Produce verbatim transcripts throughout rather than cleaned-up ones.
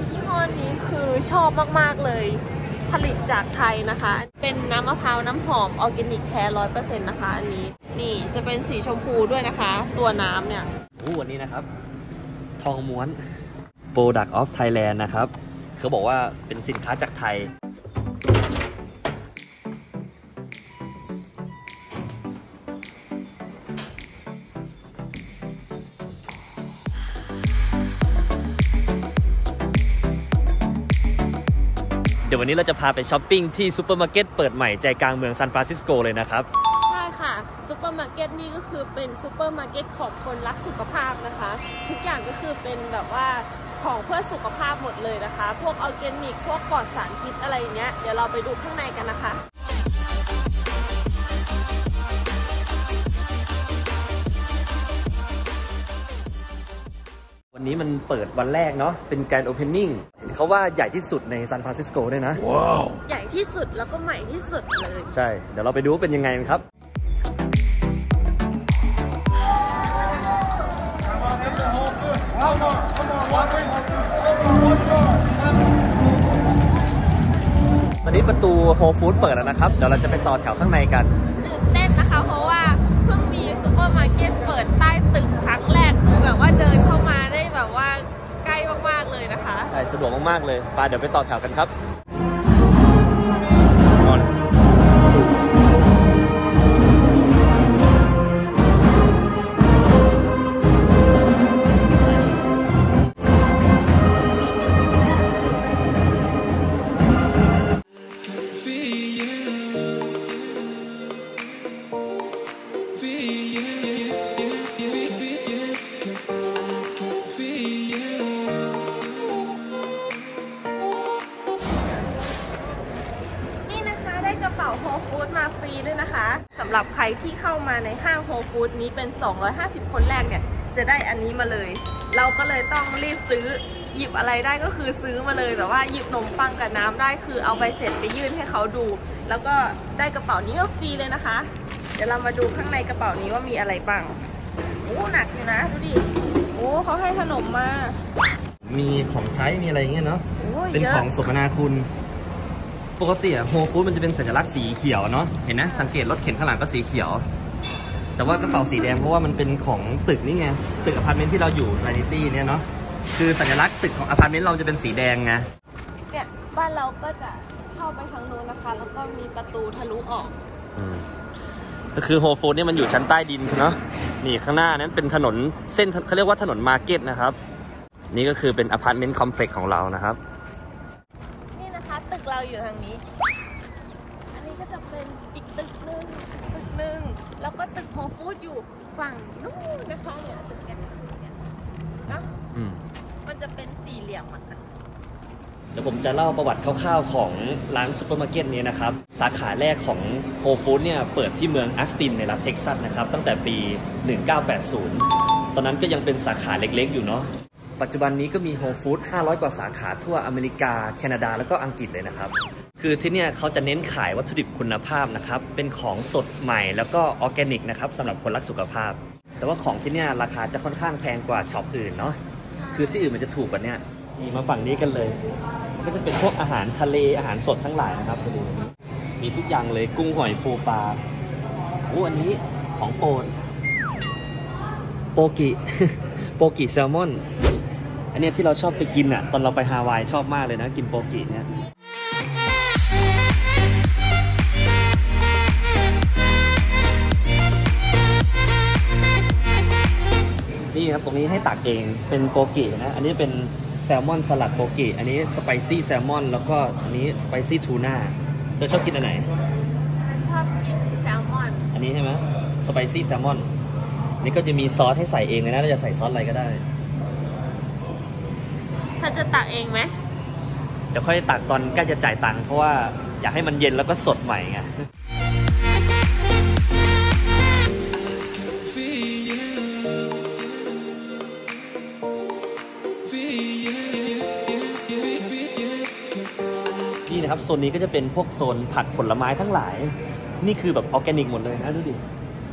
ยี่ห้อนี้คือชอบมากๆเลยผลิตจากไทยนะคะเป็นน้ำมะพร้าวน้ำหอมออร์แกนิกแท้ร้อยเปอร์เซ็นต์นะคะอันนี้นี่จะเป็นสีชมพูด้วยนะคะตัวน้ำเนี่ยโอ้วันนี้นะครับทองม้วน Product of Thailand นะครับเขาบอกว่าเป็นสินค้าจากไทยเดี๋ยววันนี้เราจะพาไปช้อปปิ้งที่ซูเปอร์มาร์เก็ตเปิดใหม่ใจกลางเมืองซานฟรานซิสโกเลยนะครับใช่ค่ะซูเปอร์มาร์เก็ตนี่ก็คือเป็นซูเปอร์มาร์เก็ตของคนรักสุขภาพนะคะทุกอย่างก็คือเป็นแบบว่าของเพื่อสุขภาพหมดเลยนะคะพวกออร์แกนิกพวกปลอดสารพิษอะไรอย่างเงี้ยเดี๋ยวเราไปดูข้างในกันนะคะวันนี้มันเปิดวันแรกเนาะเป็นการโอเพนนิ่งเห็นเขาว่าใหญ่ที่สุดในซานฟรานซิสโกด้วยนะว้าวใหญ่ที่สุดแล้วก็ใหม่ที่สุดเลยใช่เดี๋ยวเราไปดูว่าเป็นยังไงครับตอนนี้ประตูโฮลฟู้ดเปิดแล้วนะครับเดี๋ยวเราจะไปต่อแถวข้างในกันตื่นเต้นนะคะเพราะว่าเพิ่งมีซูเปอร์มาร์เก็ตเปิดใต้ตึกครั้งแรกคือแบบว่าเดินเข้ามาได้แบบว่าใกล้มากๆเลยนะคะใช่สะดวกมากๆเลยไปเดี๋ยวไปต่อแถวกันครับโฮลฟู้ดมาฟรีด้วยนะคะสำหรับใครที่เข้ามาในห้างโฮลฟู้ดนี้เป็นสองร้อยห้าสิบคนแรกเนี่ยจะได้อันนี้มาเลยเราก็เลยต้องรีบซื้อหยิบอะไรได้ก็คือซื้อมาเลยแบบว่าหยิบขนมปังกับน้ำได้คือเอาใบเสร็จไปยื่นให้เขาดูแล้วก็ได้กระเป๋านี้ก็ฟรีเลยนะคะเดี๋ยวเรามาดูข้างในกระเป๋านี้ว่ามีอะไรบ้างโอ้หนักอยู่นะดูดิโอ้เขาให้ขนมมามีของใช้มีอะไรอย่างเงี้ยเนาะเป็นของสมนาคุณปกติอะโฮลฟู้ดมันจะเป็นสัญลักษณ์สีเขียวเนาะเห็นนะสังเกตรถเข็นข้างหลังก็สีเขียวแต่ว่ากระเป๋าสีแดงเพราะว่ามันเป็นของตึกนี่ไงตึกอพาร์ตเมนต์ที่เราอยู่ไรนิตี้เนี่ยเนาะคือสัญลักษณ์ตึกของอพาร์ตเมนต์เราจะเป็นสีแดงไงเนี่ยบ้านเราก็จะเข้าไปทางโน้นนะคะแล้วก็มีประตูทะลุออกก็คือโฮลฟู้ดเนี่ยมันอยู่ชั้นใต้ดินเนาะนี่ข้างหน้านั้นเป็นถนนเส้นเขาเรียกว่าถนนมาร์เก็ตนะครับนี่ก็คือเป็นอพาร์ตเมนต์คอมเพล็กซ์ของเรานะครับตึกเราอยู่ทางนี้อันนี้ก็จะเป็นอีกตึกนึงตึกนึงแล้วก็ตึกโฮลฟู้ดอยู่ฝั่งนู้นนะคะเนี่ยตึกเนี่ยนะมันจะเป็นสี่เหลี่ยมอ่ะเดี๋ยวผมจะเล่าประวัติคร่าวๆของร้านซูเปอร์มาร์เก็ตนี้นะครับสาขาแรกของโฮลฟู้ดเนี่ยเปิดที่เมืองออสตินในรัฐเท็กซัสนะครับตั้งแต่ปีหนึ่งเก้าแปดศูนย์ตอนนั้นก็ยังเป็นสาขาเล็กๆอยู่เนาะปัจจุบันนี้ก็มีโฮลฟู้ดห้าร้อยกว่าสาขาทั่วอเมริกาแคนาดาแล้วก็อังกฤษเลยนะครับคือที่เนี่ยเขาจะเน้นขายวัตถุดิบคุณภาพนะครับเป็นของสดใหม่แล้วก็ออร์แกนิกนะครับสำหรับคนรักสุขภาพแต่ว่าของที่เนี่ยราคาจะค่อนข้างแพงกว่าช็อปอื่นเนาะคือที่อื่นมันจะถูกกว่านี้นี่มาฝั่งนี้กันเลยก็จะเป็นพวกอาหารทะเลอาหารสดทั้งหลายนะครับมีทุกอย่างเลยกุ้งหอยปูปลาโอ้อันนี้ของโปรดโปกิโปกิแซลมอนอันนี้ที่เราชอบไปกินอ่ะตอนเราไปฮาวายชอบมากเลยนะกินโปกิเนี่ยนี่ครับตรงนี้ให้ตักเองเป็นโปกินะอันนี้เป็นแซลมอนสลัดโปกิอันนี้สไปซี่แซลมอนแล้วก็อันนี้สไปซี่ทูน่าเธอชอบกินอันไหนชอบกินแซลมอนอันนี้ใช่ไหมสไปซี่แซลมอนนี่ก็จะมีซอสให้ใส่เองเลยนะเราจะใส่ซอสอะไรก็ได้ถ้าจะตักเองไหมเดี๋ยวค่อยตักตอนใกล้จะจ่ายตังค์เพราะว่าอยากให้มันเย็นแล้วก็สดใหม่ไงนี่นะครับโซนนี้ก็จะเป็นพวกโซนผักผลไม้ทั้งหลายนี่คือแบบออร์แกนิกหมดเลยนะดูดิ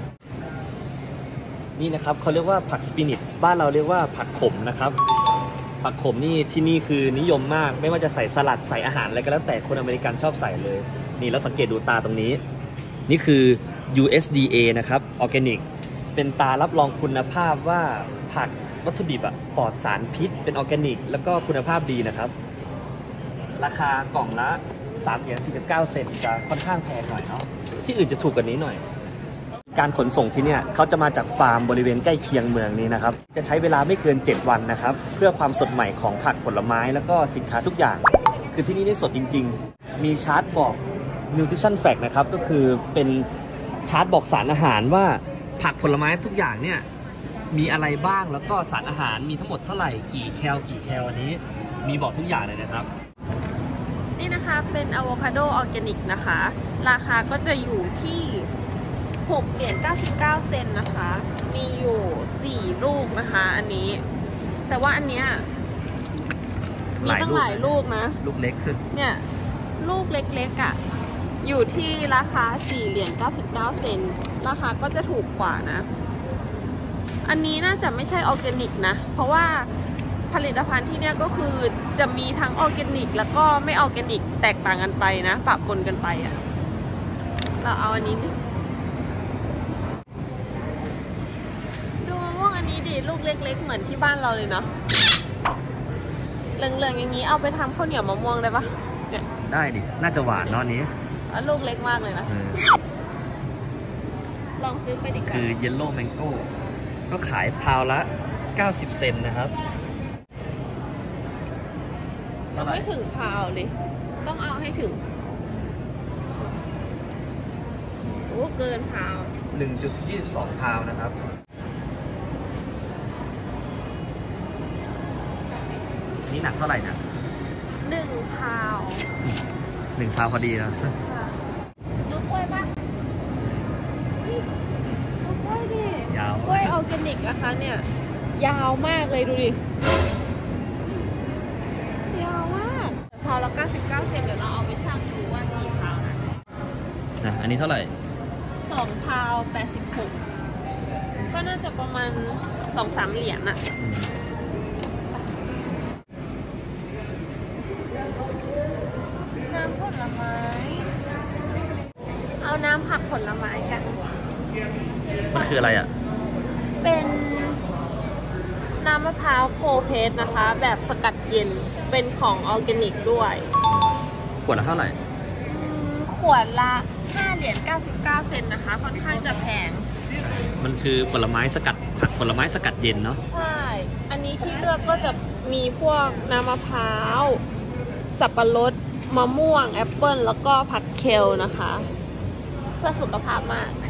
นี่นะครับเขาเรียกว่าผักสปินิชบ้านเราเรียกว่าผักขมนะครับผักขมนี่ที่นี่คือนิยมมากไม่ว่าจะใส่สลัดใส่อาหารอะไรก็แล้วแต่คนอเมริกันชอบใส่เลยนี่แล้วสังเกตดูตาตรงนี้นี่คือ ยู เอส ดี เอ นะครับออร์แกนิกเป็นตารับรองคุณภาพว่าผักวัตถุดิบอะปลอดสารพิษเป็นออร์แกนิกแล้วก็คุณภาพดีนะครับราคากล่องละสามเหรียญสี่สิบเก้าเซนต์จะค่อนข้างแพงหน่อยเนาะที่อื่นจะถูกกว่านี้หน่อยการขนส่งที่เนี่ยเขาจะมาจากฟาร์มบริเวณใกล้เคียงเมืองนี้นะครับจะใช้เวลาไม่เกินเจ็ดวันนะครับเพื่อความสดใหม่ของผักผลไม้แล้วก็สินค้าทุกอย่างคือที่นี่ได้สดจริงๆมีชาร์ตบอก nutrition fact นะครับก็คือเป็นชาร์ตบอกสารอาหารว่าผักผลไม้ทุกอย่างเนี่ยมีอะไรบ้างแล้วก็สารอาหารมีทั้งหมดเท่าไหร่กี่แคลกี่แคลอันนี้มีบอกทุกอย่างเลยนะครับนี่นะคะเป็นอะโวคาโดออร์แกนิกนะคะราคาก็จะอยู่ที่หกเหรียญเก้าสิบเก้าเซนต์นะคะมีอยู่สี่ลูกนะคะอันนี้แต่ว่าอันเนี้ยมีตั้งหลายลูกนะลูกเล็กขึ้นเนี่ยลูกเล็กๆอ่ะอยู่ที่ราคาสี่เหรียญเก้าสิบเก้าเซนต์ราคาก็จะถูกกว่านะอันนี้น่าจะไม่ใช่ออร์แกนิกนะเพราะว่าผลิตภัณฑ์ที่เนี่ยก็คือจะมีทั้งออร์แกนิกแล้วก็ไม่ออร์แกนิกแตกต่างกันไปนะปะปนกันไปอ่ะเราเอาอันนี้ดูมะม่วงอันนี้ดิลูกเล็กๆเหมือนที่บ้านเราเลยเนาะเหลืองๆอย่างนี้เอาไปทำข้าวเหนียวมะม่วงได้ปะเนี่ยได้ดิน่าจะหวานเนาะนี้ลูกเล็กมากเลยนะลองซื้อไปดิคือเยลโล่แมงโก้ก็ขายพาวละเก้าสิบเซนต์นะครับจะไม่ถึงพาวเลยต้องเอาให้ถึงโอ้เกินพาวหนึ่งจุดยี่สิบสอง พาวนะครับนี่หนักเท่าไหร่นะหนึ่งพาวหนึ่งพาวพอดีนะน้องกล้วยปะน้องกล้วยดิยาวกล้วยออร์แกนิกนะคะเนี่ยยาวมากเลยดูดิยาวมากพาวละเก้าสิบเก้าเซนต์เดี๋ยวเราเอาไปชั่งดูว่ากี่พาวนะนะอันนี้เท่าไหร่สองพาวแปดสิบหกก็น่าจะประมาณสองสามเหรียญอะน้ำผลไม้เอาน้ำผักผลไม้กันมันคืออะไรอ่ะเป็นน้ำมะพร้าวโคเพสนะคะแบบสกัดเย็นเป็นของออร์แกนิกด้วยขวดละเท่าไหร่ขวดละห้าเหรียญเก้าสิบเก้าเซนต์นะคะค่อนข้างจะแพงมันคือผลไม้สกัดผักผลไม้สกัดเย็นเนาะใช่อันนี้ที่เลือกก็จะมีพวกน้ำมะพร้าวสับปะรดมะม่วงแอปเปิ้ลแล้วก็ผักเคลนะคะเพื่อสุขภาพมาก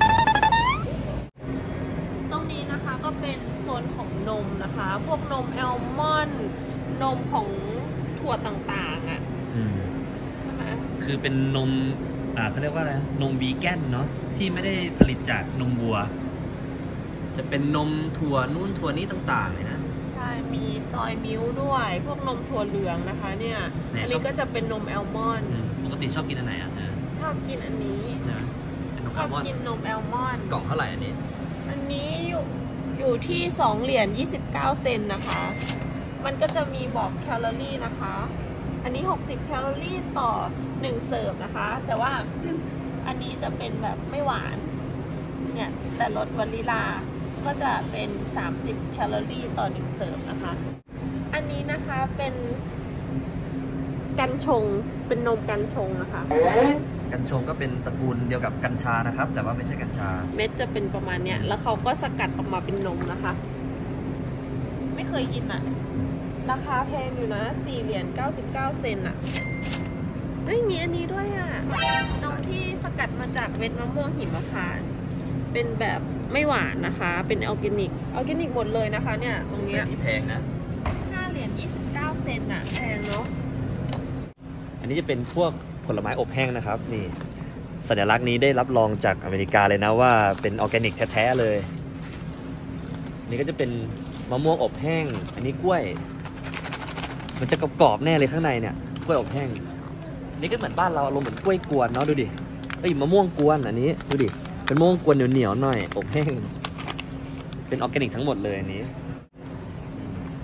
ตรงนี้นะคะก็เป็นโซนของนมนะคะพวกนมแอลมอนด์นมของถั่วต่างๆอ่ะใช่ไหมคือเป็นนมอ่าเขาเรียกว่าอะไรนมวีแกนเนาะที่ไม่ได้ผลิตจากนมวัวจะเป็นนมถั่วนู่นถั่วนี้ต่างๆเลยนะใช่มีซอยมิลค์ด้วยพวกนมถั่วเหลืองนะคะเนี่ยอันนี้ก็จะเป็นนมแอลมอนด์ปกติชอบกินอันไหนอ่ะเธอชอบกินอันนี้ชอบกินนมแอลมอนด์กล่องเท่าไหร่อันนี้อันนี้อยู่อยู่ที่สองเหรียญยี่สิบเก้าเซนต์นะคะมันก็จะมีบอกแคลอรี่นะคะอันนี้หกสิบแคลอรี่ต่อหนึ่งเสิร์ฟนะคะแต่ว่าอันนี้จะเป็นแบบไม่หวานเนี่ยแต่รสวานิลาก็จะเป็นสามสิบแคลอรี่ต่อหนึ่งเสิร์ฟนะคะอันนี้นะคะเป็นกัญชงเป็นนมกัญชงนะคะกัญชงก็เป็นตระกูลเดียวกับกัญชานะครับแต่ว่าไม่ใช่กัญชาเม็ดจะเป็นประมาณเนี้ยแล้วเขาก็สกัดออกมาเป็นนมนะคะไม่เคยกินอ่ะราคาแพงอยู่นะสี่เหรียญเก้าสิบเก้าเซนต์อ่ะเฮ้ยมีอันนี้ด้วยอ่ะนมที่สกัดมาจากเม็ดมะม่วงหิมพานต์เป็นแบบไม่หวานนะคะเป็นออร์แกนิกออร์แกนิกหมดเลยนะคะเนี่ยตรงเนี้ยแพงนะห้าเหรียญยี่สิบเก้าเซนต์อ่ะแพงเนาะอันนี้จะเป็นพวกผลไม้อบแห้งนะครับนี่สัญลักษณ์นี้ได้รับรองจากอเมริกาเลยนะว่าเป็นออร์แกนิกแท้ๆเลยนี่ก็จะเป็นมะม่วงอบแห้งอันนี้กล้วยมันจะกรอบๆแน่เลยข้างในเนี่ยกล้วยอบแห้งนี่ก็เหมือนบ้านเราอารมณ์เหมือนกล้วยกวนเนาะดูดิเอ้ยมะม่วงกวนอันนี้ดูดิเป็นมะม่วงกวนเหนียวๆหน่อยอบแห้งเป็นออร์แกนิกทั้งหมดเลยอันนี้ฉั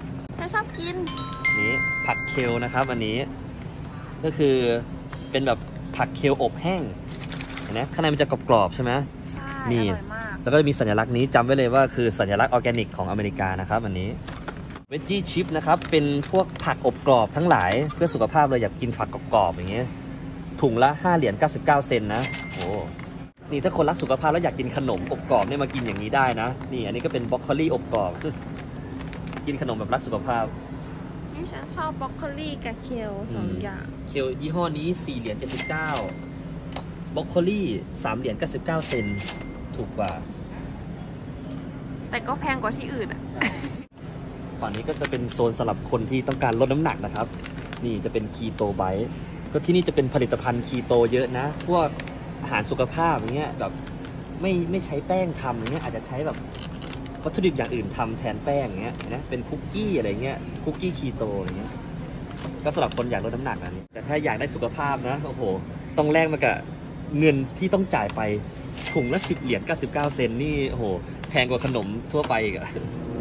ฉันชอบกินนี้ผักเคลนะครับอันนี้ก็คือเป็นแบบผักเคลอบแห้งเห็นไหมข้างในมันจะกรอบๆใช่ไหมใช่นี่อร่อยมากแล้วก็จะมีสัญลักษณ์นี้จำไว้เลยว่าคือสัญลักษณ์ออร์แกนิกของอเมริกานะครับอันนี้เวจจี้ชิพนะครับเป็นพวกผักอบกรอบทั้งหลายเพื่อสุขภาพเลยอยากกินผักกรอบๆอย่างเงี้ยถุงละห้าเหรียญเก้าสิบเก้าเซนต์นะโอ้นี่ถ้าคนรักสุขภาพแล้วอยากกินขนมอบกรอบเนี่ยมากินอย่างนี้ได้นะนี่อันนี้ก็เป็นบรอกโคลีอบกรอบกินขนมแบบรักสุขภาพนี่ฉันชอบบรอกโคลีกับเคลสองอย่างเคลยี่ห้อนี้สี่เหรียญเจ็ดสิบเก้าบรอกโคลีสามเหรียญเก้าสิบเก้าเซนต์ถูกกว่าแต่ก็แพงกว่าที่อื่นอ่ะฝั่งนี้ก็จะเป็นโซนสำหรับคนที่ต้องการลดน้ำหนักนะครับนี่จะเป็นคีโตไบต์ก็ที่นี่จะเป็นผลิตภัณฑ์คีโตเยอะนะพวกอาหารสุขภาพอย่างเงี้ยแบบไม่ไม่ใช้แป้งทำอย่างเงี้ยอาจจะใช้แบบวัตถุดิบอย่างอื่นทำแทนแป้งอย่างเงี้ยนะเป็นคุกกี้อะไรเงี้ยคุกกี้คีโตอย่างเงี้ยก็สำหรับคนอยากลดน้ำหนักอันนี้แต่ถ้าอยากได้สุขภาพนะโอ้โหต้องแลกมากับเงินที่ต้องจ่ายไปถุงละสิบเหรียญเก้าสิบเก้าเซนต์นี่โอ้โหแพงกว่าขนมทั่วไปอีกอะ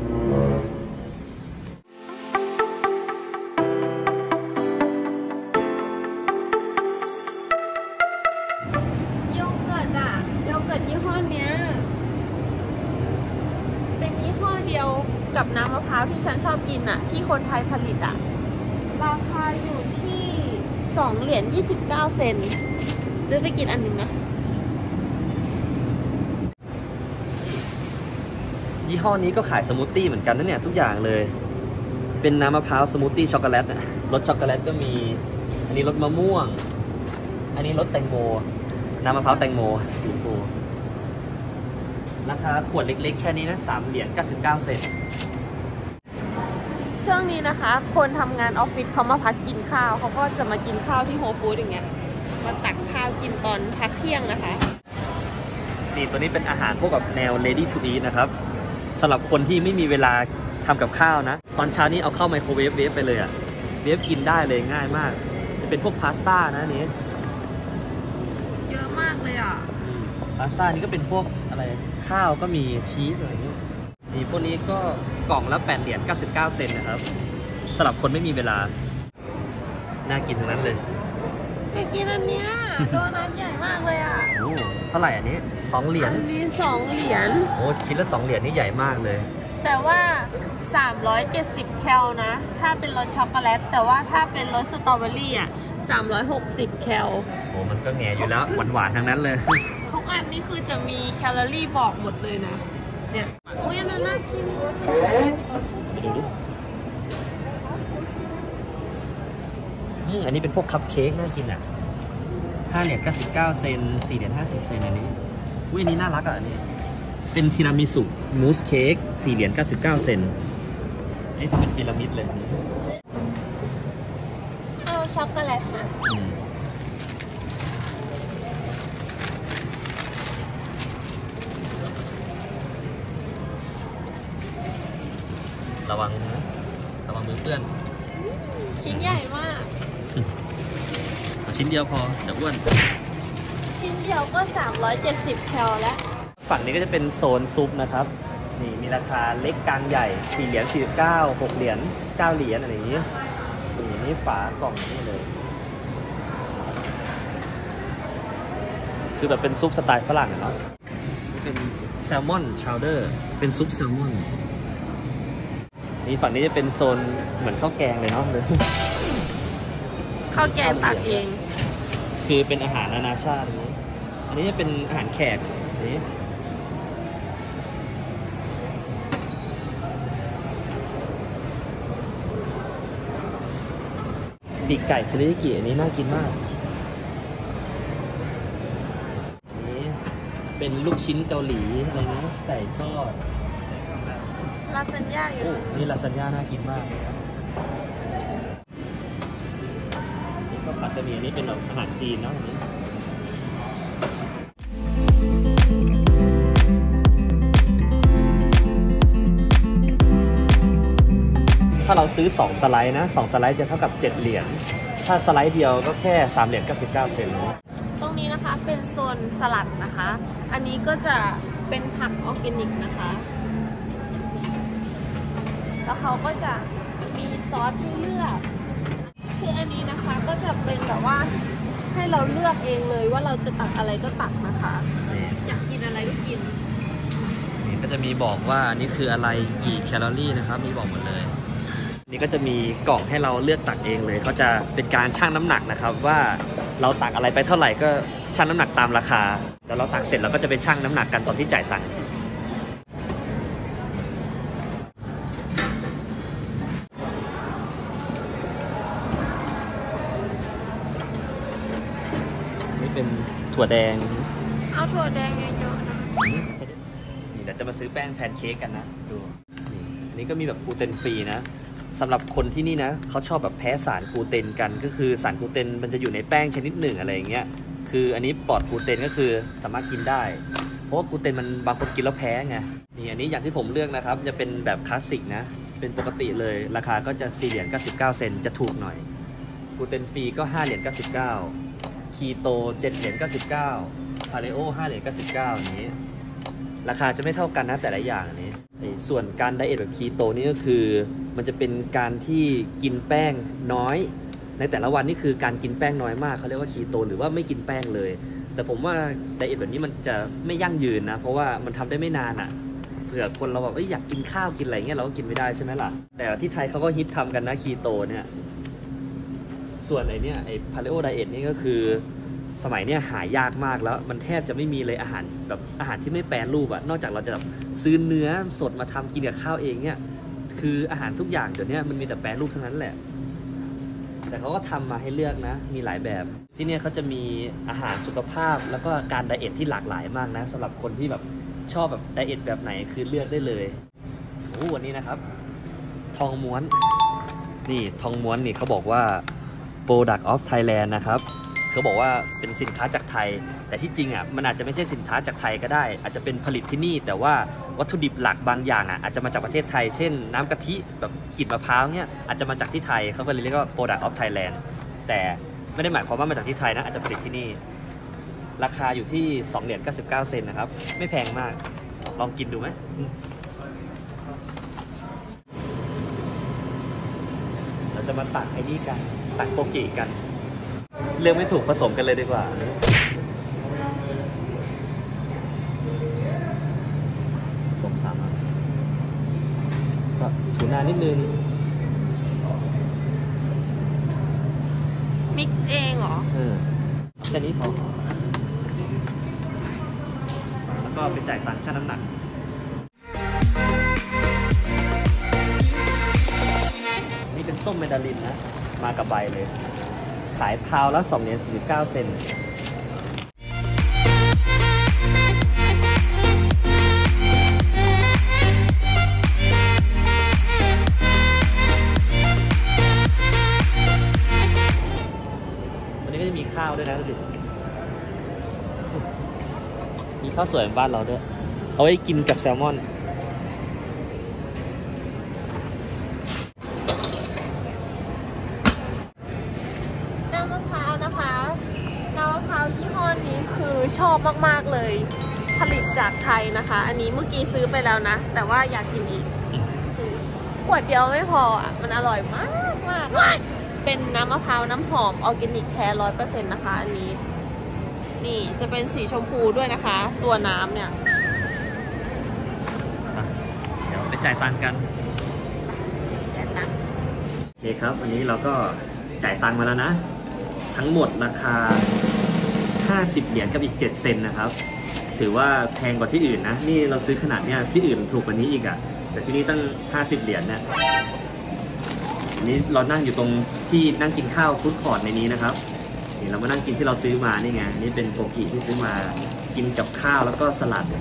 โยเกิร์ตอะโยเกิร์ตยี่ห้อเนี้ยเป็นยี่ห้อเดียวกับน้ำมะพร้าวที่ฉันชอบกินอะที่คนไทยผลิตอะราคาอยู่ที่สองเหรียญยี่สิบเก้าเซนต์ซื้อไปกินอันหนึ่งนะยี่ห้อนี้ก็ขายสมูทตี้เหมือนกันนะเนี่ยทุกอย่างเลยเป็นน้ำมะพร้าวสมูทตี้ช็อกโกแลตนะรสช็อกโกแลตก็มีอันนี้รสมะม่วงอันนี้รสแตงโมน้ำมะพร้าวแตงโมสีชมพูราคาขวดเล็กๆแค่นี้นะสามเหรียญเก้าสิบเก้าเซนต์ช่วงนี้นะคะคนทำงานออฟฟิศเขามาพักกินข้าวเขาก็จะมากินข้าวที่โฮฟู้ดอย่างเงี้ยมาตักข้าวกินตอนพักเที่ยงนะคะนี่ตัวนี้เป็นอาหารพวกแบบแนว ready to eat นะครับสำหรับคนที่ไม่มีเวลาทำกับข้าวนะตอนเช้านี้เอาเข้าไมโครเวฟเวฟไปเลยอะเวฟกินได้เลยง่ายมากจะเป็นพวกพาสต้านะนี้เยอะมากเลยอ่ะพาสต้านี่ก็เป็นพวกอะไรข้าวก็มีชีสอะไรอย่างนี้นี่พวกนี้ก็กล่องละแปดเหรียญเก้าสิบเก้าเซนต์นะครับสำหรับคนไม่มีเวลาน่ากินทั้งนั้นเลยอยากกินอันเนี้ยโดนัทใหญ่มากเลยอ่ะโอ้เท่าไหร่อันนี้สองเหรียญอันนี้สองเหรียญโอ้ชิ้นละสองเหรียญนี่ใหญ่มากเลยแต่ว่าสามร้อยเจ็ดสิบแคลนะถ้าเป็นรสช็อกโกแลตแต่ว่าถ้าเป็นรสสตรอเบอรี่อ่ะสามร้อยหกสิบแคลโอ้มันก็แง่อยู่แล้วหวานๆทั้งนั้นเลยทุกอันนี่คือจะมีแคลอรี่บอกหมดเลยนะเนี่ยโอ้ยอันนั้นน่ากินไปดูดิอันนี้เป็นพวกคัพเค้กน่ากินอ่ะห้าเหรียญเก้าสิบเก้าเซนต์สี่เหรียญห้าสิบเซนต์อันนี้อุ้ยอันนี้น่ารักอ่ะอันนี้เป็นทีรามิสุมูสเค้กสี่เหรียญเก้าสิบเก้าเซนต์นี่ทำเป็นพีระมิดเลยเอาช็อกโกแลตนะระวังระวังมือเปื้อนชิ้นใหญ่มากชิ้นเดียวพอเดี๋ยวอ้วนชิ้นเดียวก็สามร้อยเจ็ดสิบแคลแล้วฝั่งนี้ก็จะเป็นโซนซุปนะครับนี่มีราคาเล็กกลางใหญ่สี่เหรียญสี่สิบเก้า หกเหรียญเก้าเหรียญอะไรอย่างนี้นี่นี่ฝากล่องนี่เลยคือแบบเป็นซุปสไตล์ฝรั่งเนาะเป็นแซลมอนชาวเดอร์เป็นซุปแซลมอนนี่ฝั่งนี้จะเป็นโซนเหมือนข้าวแกงเลยเนาะเลยข้าวแกงตักเองคือเป็นอาหารนานาชาตินี้อันนี้จะเป็นอาหารแขกนี้ปีกไก่เทริยากิอันนี้น่ากินมากนี่เป็นลูกชิ้นเกาหลีอะไรนะไก่ทอดลาซานญ่าอยู่นี่ลาซานญ่าน่ากินมากนี่ข้าวผัดกะหรี่นี่เป็นแบบอาหารจีนเนาะอันนี้ถ้าเราซื้อสองสไลด์นะสองสไลด์จะเท่ากับเจ็ดเหรียญถ้าสไลด์เดียวก็แค่สามเหรียญเก้าสิบเก้าเซนต์ตรงนี้นะคะเป็นโซนสลัดนะคะอันนี้ก็จะเป็นผักออร์แกนิกนะคะแล้วเขาก็จะมีซอสให้เลือกคืออันนี้นะคะก็จะเป็นแบบว่าให้เราเลือกเองเลยว่าเราจะตักอะไรก็ตักนะคะอยากกินอะไรก็กินนี่ก็จะมีบอกว่าอันนี้คืออะไรกี่แคลอรี่นะครับมีบอกหมดเลยนี่ก็จะมีกล่องให้เราเลือกตักเองเลยเขาจะเป็นการชั่งน้ำหนักนะครับว่าเราตักอะไรไปเท่าไหร่ก็ชั่งน้ำหนักตามราคาแล้วเราตักเสร็จเราก็จะไปชั่งน้ำหนักกันตอนที่จ่ายตังค์นี่เป็นถั่วแดงเอาถั่วแดงเยอะๆนะนี่เดี๋ยวจะมาซื้อแป้งแพนเค้กกันนะดูนี่อันนี้ก็มีแบบกลูเตนฟรีนะสำหรับคนที่นี่นะเขาชอบแบบแพ้สารกลูเตนกันก็คือสารกลูเตนมันจะอยู่ในแป้งชนิดหนึ่งอะไรอย่างเงี้ยคืออันนี้ปลอดกลูเตนก็คือสามารถกินได้เพราะว่ากลูเตนมันบางคนกินแล้วแพ้ไงนี่อันนี้อย่างที่ผมเลือกนะครับจะเป็นแบบคลาสสิกนะเป็นปกติเลยราคาก็จะสี่เหรียญเก้าสิบเก้าเซนต์จะถูกหน่อยกลูเตนฟรีก็ห้าเหรียญเก้าสิบเก้าคีโตเจ็ดเหรียญเก้าสิบเก้าพาเลโอห้าเหรียญเก้าสิบเก้าอย่างนี้ราคาจะไม่เท่ากันนะแต่ละอย่างนี้ส่วนการไดเอทแบบคีโตนี่ก็คือมันจะเป็นการที่กินแป้งน้อยในแต่ละวันนี่คือการกินแป้งน้อยมากเขาเรียกว่าคีโตหรือว่าไม่กินแป้งเลยแต่ผมว่าไดเอทแบบนี้มันจะไม่ยั่งยืนนะเพราะว่ามันทำได้ไม่นานอ่ะเผื่อคนเราแบบอยากกินข้าวกินอะไรเงี้ยเราก็กินไม่ได้ใช่ไหมล่ะแต่ที่ไทยเขาก็ฮิตทำกันนะคีโตเนี่ยส่วนไอเนี้ยไอพาเลโอไดเอทนี่ก็คือสมัยเนี้ยหายากมากแล้วมันแทบจะไม่มีเลยอาหารแบบอาหารที่ไม่แปรรูปอะนอกจากเราจะแบบซื้อเนื้อสดมาทำกินกับข้าวเองเนี่ยคืออาหารทุกอย่างเดี๋ยวนี้มันมีแต่แปรรูปทั้งนั้นแหละแต่เขาก็ทำมาให้เลือกนะมีหลายแบบที่เนี่ยเขาจะมีอาหารสุขภาพแล้วก็การไดเอทที่หลากหลายมากนะสำหรับคนที่แบบชอบแบบไดเอทแบบไหนคือเลือกได้เลยโอ้วันนี้นะครับทองม้วนนี่ทองม้วนนี่เขาบอกว่า Product of Thailand นะครับเขาบอกว่าเป็นสินค้าจากไทยแต่ที่จริงอ่ะมันอาจจะไม่ใช่สินค้าจากไทยก็ได้อาจจะเป็นผลิตที่นี่แต่ว่าวัตถุดิบหลักบางอย่างอ่ะอาจจะมาจากประเทศไทยเช่นน้ำกะทิแบบกลิ่นมะพร้าวเนี่ยอาจจะมาจากที่ไทยเขาก็เลยเรียกว่า Product of Thailand แต่ไม่ได้หมายความว่ามาจากที่ไทยนะอาจจะผลิตที่นี่ราคาอยู่ที่สองเหรียญเก้าสิบเก้าเซนต์นะครับไม่แพงมากลองกินดูไหมเราจะมาตักไอ้นี่กันตักโปกิกันเลือกไม่ถูกผสมกันเลยดีกว่าผสมสามอันก็ถูน่านิดนึงมิกซ์เองเหรอเออแค่นี้พอแล้วก็ไปจ่ายตังค์ชั่งน้ำหนักนี่เป็นส้มเมดาลินนะมากับใบเลยขายพาวละสองเหรียญสี่สิบเก้าเซนต์วันนี้ก็จะมีข้าวด้วยนะดูมีข้าวสวยบ้านเราด้วยเอาไว้กินกับแซลมอนชอบมากๆเลยผลิตจากไทยนะคะอันนี้เมื่อกี้ซื้อไปแล้วนะแต่ว่าอยากกินอีกขวดเดียวไม่พออ่ะมันอร่อยมากมากเป็นน้ำมะพร้าวน้ำหอมออร์แกนิกแท้ร้อยเปอร์เซ็นต์นะคะอันนี้นี่จะเป็นสีชมพูด้วยนะคะตัวน้ำเนี่ยเดี๋ยวไปจ่ายตังค์กันจ่ายตังค์โอเคครับอันนี้เราก็จ่ายตังค์มาแล้วนะทั้งหมดราคาห้าสิบเหรียญกับอีกเจ็ดเซนต์นะครับถือว่าแพงกว่าที่อื่นนะนี่เราซื้อขนาดเนี้ยที่อื่นถูกกว่านี้อีกอ่ะแต่ที่นี่ตั้งห้าสิบเหรียญเนี่ยอันนี้เรานั่งอยู่ตรงที่นั่งกินข้าวฟู้ดคอร์ทในนี้นะครับนี่เรามานั่งกินที่เราซื้อมานี่ไงนี่เป็นโกกิที่ซื้อมากินกับข้าวแล้วก็สลัด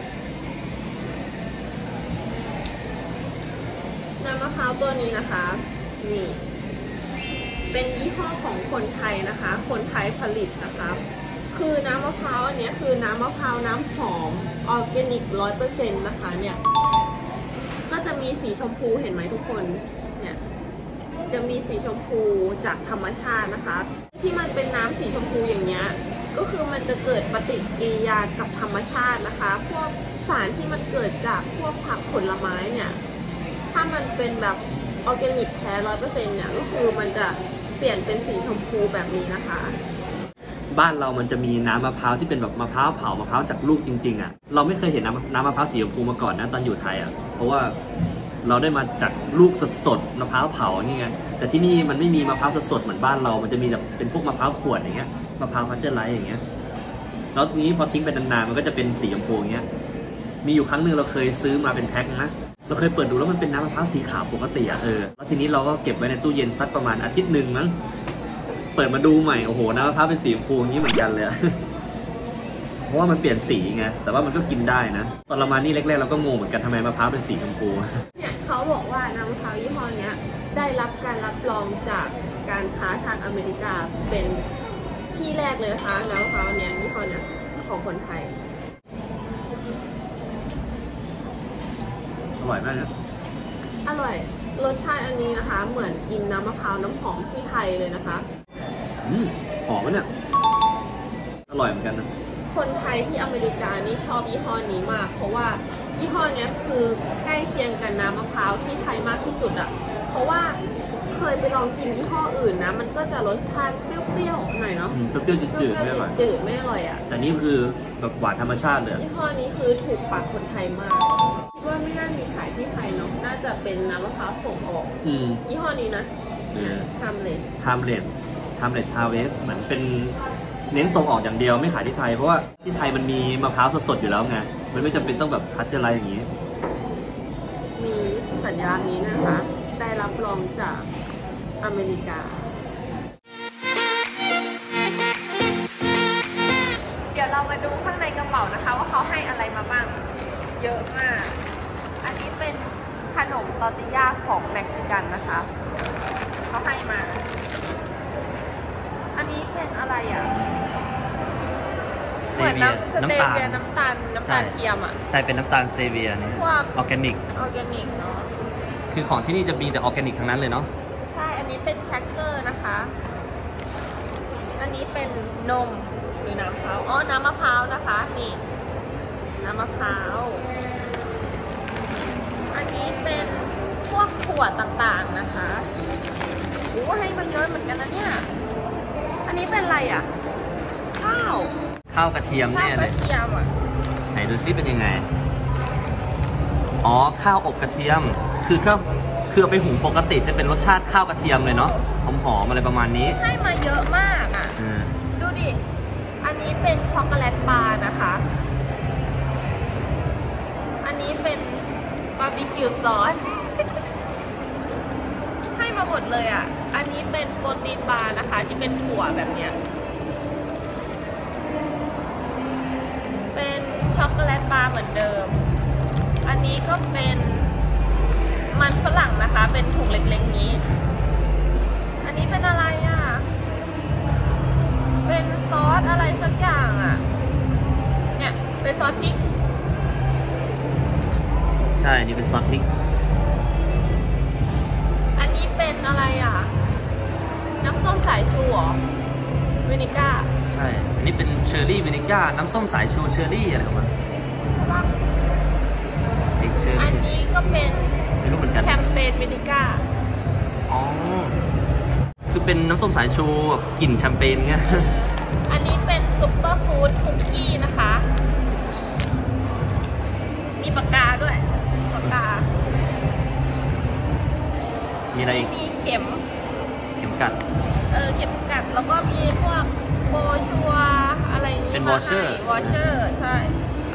น้ำมะพร้าวตัวนี้นะคะนี่เป็นยี่ห้อของคนไทยนะคะคนไทยผลิตนะคะคือน้ำมะพร้าวอันนี้คือน้ำมะพร้าวน้ำหอมออร์แกนิกร้อยเปอร์เซ็นต์นะคะเนี่ยก็จะมีสีชมพูเห็นไหมทุกคนเนี่ยจะมีสีชมพูจากธรรมชาตินะคะที่มันเป็นน้ำสีชมพูอย่างเงี้ยก็คือมันจะเกิดปฏิกิริยากับธรรมชาตินะคะพวกสารที่มันเกิดจากพวกผักผลไม้เนี่ยถ้ามันเป็นแบบออร์แกนิกแท้ร้อยเปอร์เซ็นต์เนี่ยก็คือมันจะเปลี่ยนเป็นสีชมพูแบบนี้นะคะบ้านเรามันจะมีน้ำมะพร้าวที่เป็นแบบมะพร้าวเผามะพร้าวจากลูกจริงๆอ่ะเราไม่เคยเห็นน้ำน้ำมะพร้าวสีชมพูมาก่อนนะตอนอยู่ไทยอ่ะเพราะว่าเราได้มาจากลูกสดๆมะพร้าวเผาอย่างเงี้ยแต่ที่นี่มันไม่มีมะพร้าวสดๆเหมือนบ้านเรามันจะมีแบบเป็นพวกมะพร้าวขวดอย่างเงี้ยมะพร้าวพัชเจอร์ไลท์อย่างเงี้ยแล้วนี้พอทิ้งไปนานๆมันก็จะเป็นสีชมพูอย่างเงี้ยมีอยู่ครั้งหนึ่งเราเคยซื้อมาเป็นแพ็คนะเราเคยเปิดดูแล้วมันเป็นน้ำมะพร้าวสีขาวปกติอ่ะเออแล้วทีนี้เราก็เก็บไว้ในตู้เย็นสักประมาณอาทิตย์หนึ่งมั้งเปิดมาดูใหม่โอ้โหน้ำมะพร้าวเป็นสีชมพูอย่างนี้เหมือนกันเลยเพราะว่ามันเปลี่ยนสีไงแต่ว่ามันก็กินได้นะตอนเรามานี่แรกๆเราก็งงเหมือนกันทำไมมะพร้าวเป็นสีชมพูเนี่ยเขาบอกว่าน้ำมะพร้าวยี่ห้อนี้ได้รับการรับรองจากการค้าทางอเมริกาเป็นที่แรกเลยนะคะน้ำมะพร้าวเนี้ยยี่ห้อเนี้ยของคนไทยอร่อยมากนะอร่อยรสชาติอันนี้นะคะเหมือนกินน้ำมะพร้าวน้ำหอมที่ไทยเลยนะคะอืมหอมเนี่ยอร่อยเหมือนกันนะคนไทยที่อเมริกานี่ชอบยี่ห้อนี้มากเพราะว่ายี่ห้อนี้คือใกล้เคียงกันน้ำมะพร้าวที่ไทยมากที่สุดอ่ะเพราะว่าเคยไปลองกินยี่ห้ออื่นนะมันก็จะรสชาติเปรี้ยวๆหน่อยเนาะเปรี้ยวๆจืดๆไม่อร่อยจืดไม่อร่อยอ่ะแต่นี่คือแบบหวานธรรมชาติเลยยี่ห้อนี้คือถูกปากคนไทยมากคิดว่าไม่น่ามีขายที่ไทยเนาะน่าจะเป็นน้ำมะพร้าวส่งออกยี่ห้อนี้นะทามเลสทามเลสทามเลสฮาร์เวสเหมือนเป็นเน้นส่งออกอย่างเดียวไม่ขายที่ไทยเพราะว่าที่ไทยมันมีมะพร้าวสดๆอยู่แล้วไงมันไม่จำเป็นต้องแบบพัชเจอร์ไลท์อย่างนี้มีสัญญาณนี้นะคะได้รับรองจากอเมริกาเดี๋ยวเรามาดูข้างในกระเป๋านะคะว่าเขาให้อะไรมาบ้างเยอะมากอันนี้เป็นขนมตอร์ติญาของเม็กซิกันนะคะเขาให้มาอันนี้เป็นอะไรอ่ะเหมือนน้ำสเตเวียน้ำตาลน้ำตาลเทียมอ่ะใช่เป็นน้ำตาลสเตเวียนี่พวกออร์แกนิกออร์แกนิกเนาะคือของที่นี่จะมีแต่ออร์แกนิกทั้งนั้นเลยเนาะใช่อันนี้เป็นแครกเกอร์นะคะอันนี้เป็นนมหรือน้ำมะพร้าวอ๋อน้ำมะพร้าวนะคะนี่น้ำมะพร้าวอันนี้เป็นพวกขวดต่างๆนะคะโอ้ให้มาเยอะเหมือนกันนะเนี่ยอันนี้เป็นอะไรอ่ะข้าวข้าวกระเทียมแน่เลยข้าวกระเทียมอ่ะไหนดูซิเป็นยังไงอ๋อข้าวอบกระเทียมคือข้าวคือเอาไปหุงปกติจะเป็นรสชาติข้าวกระเทียมเลยเนาะหอมๆอะไรประมาณนี้ให้มาเยอะมากอ่ะดูดิอันนี้เป็นช็อกโกแลตบาร์นะคะอันนี้เป็นบาร์บีคิวซอสให้มาหมดเลยอ่ะอันนี้เป็นโปรตีนบาร์นะคะที่เป็นถั่วแบบเนี้ยเป็นช็อกโกแลตบาร์เหมือนเดิมอันนี้ก็เป็นมันฝรั่งนะคะเป็นถุงเล็กๆนี้อันนี้เป็นอะไรอ่ะเป็นซอสอะไรสักอย่างอ่ะเนี่ยเป็นซอสพริกใช่นี่เป็นซอสพริกอันนี้เป็นอะไรอ่ะน้ำส้มสายชูหรอวินิก้าใช่อันนี้เป็นเชอร์รี่วินิก้าน้ำส้มสายชูเชอร์รี่อะไรของมันอันนี้ก็เป็นแชมเปญวินิก้าอ๋อคือเป็นน้ำส้มสายชูแบบกลิ่นแชมเปญเงี้ยอันนี้เป็นซุปเปอร์ฟู้ดคุกกี้นะคะมีปากกาด้วยปากกามีอะไรอีกมีเข็มเข็มกัดเออเข็มกัดแล้วก็มีพวกโบชัวอะไรนี้เป็นวอชเชอร์วอชเชอร์ใช่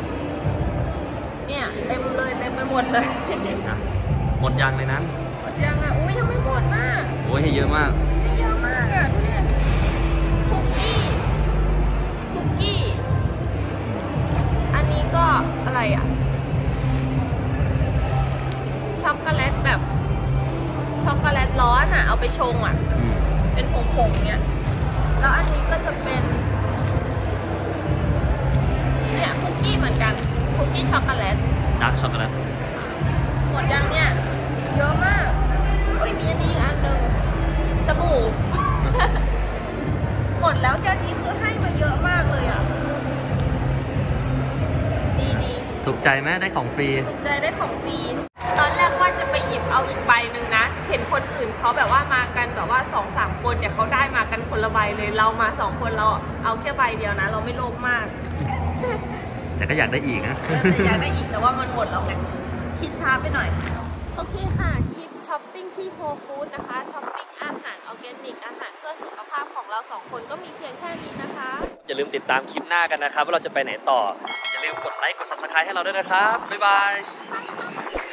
เนี่ยเต็มเลยเต็มไปหมดเลยหมดยังเลยนั้นหมดยังอ่ะอุ้ยยังไม่หมดมากโอ้ยให้เยอะมากให้เยอะมากอ่ะเนี่ยคุกกี้คุกกี้อันนี้ก็อะไรอ่ะช็อกโกแลตแบบช็อกโกแลตร้อนอ่ะเอาไปชงอ่ะเป็นผงๆเนี่ยแล้วอันนี้ก็จะเป็นเนี่ยคุกกี้เหมือนกันคุกกี้ช็อกโกแลตดาร์กช็อกโกแลตหมดยังเนี่ยเยอะมากโอ้ยมีอันนี้อีกอันหนึ่งสบู่ หมดแล้วเจ้านี้คือให้มาเยอะมากเลยอ่ะดีดีถูกใจไหมได้ของฟรีถูกใจได้ของฟรีตอนแรกว่าจะไปหยิบเอาอีกใบหนึ่งนะเห็นคนอื่นเขาแบบว่ามากันแบบว่าสองสามคนเนี่ยเขาได้มากันคนละใบเลยเรามาสองคนเราเอาแค่ใบเดียวนะเราไม่โลภมากแต่ก็อยากได้อีกนะแต่อยากได้อีกแต่ว่ามันหมดแล้วไงคิดช้าไปหน่อย โอเคค่ะคลิปช้อปปิ้งที่โฮฟู้ดนะคะช้อปปิ้งอาหารออร์แกนิกอาหารเพื่อสุขภาพของเราสองคนก็มีเพียงแค่นี้นะคะอย่าลืมติดตามคลิปหน้ากันนะครับว่าเราจะไปไหนต่อ อย่าลืมกดไลค์กด ซับสไครบ์ ให้เราด้วยนะครับ บ๊ายบาย